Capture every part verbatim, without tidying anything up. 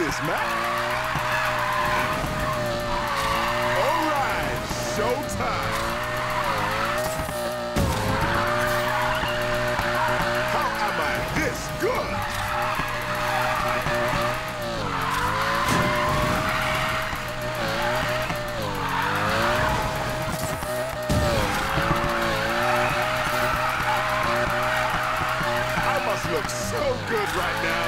this, Mac. All right, showtime. How am I this good? Looks so good right now.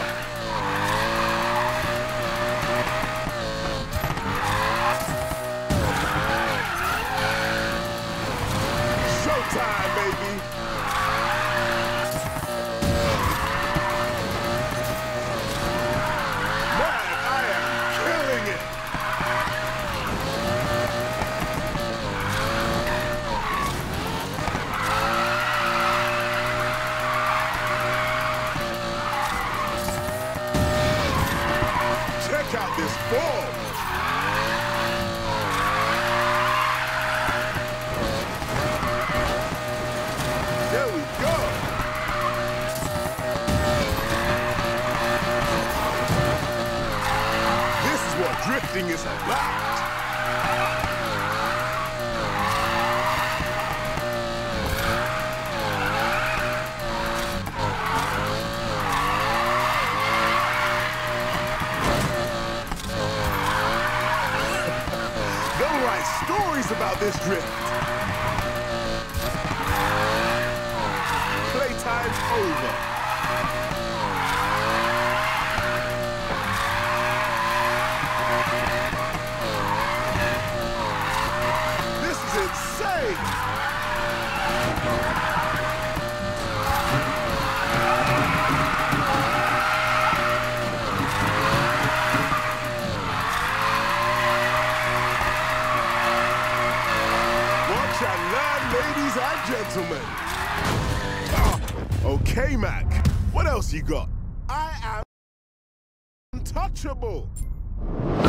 Showtime, baby. Man, I am killing it. Check out this ball. There we go. This is what drifting is about. Stories about this drift. Playtime's over. This is insane. Ladies and gentlemen. Oh, okay, Mac. What else you got? I am untouchable.